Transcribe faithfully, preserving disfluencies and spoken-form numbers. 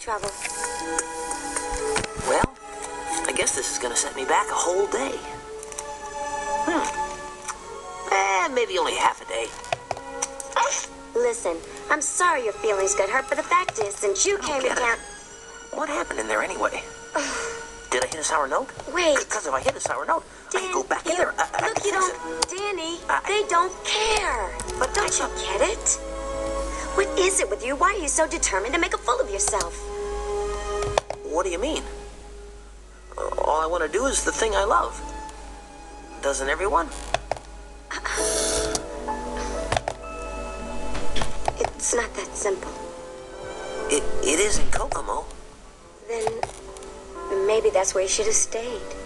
Trouble. Well, I guess this is gonna set me back a whole day. Hmm. Eh, maybe only half a day. Listen, I'm sorry your feelings got hurt, but the fact is, since you came to town... What happened in there anyway? Did I hit a sour note? Wait. Because if I hit a sour note, Dan, I can go back in you, there. I, I look, can you fix don't... it. Danny, I, they don't care. But Don't you get it? What is it with you? Why are you so determined to make a fool of yourself? What do you mean? All I want to do is the thing I love. Doesn't everyone? It's not that simple. It, it is in Kokomo. Then maybe that's where you should have stayed.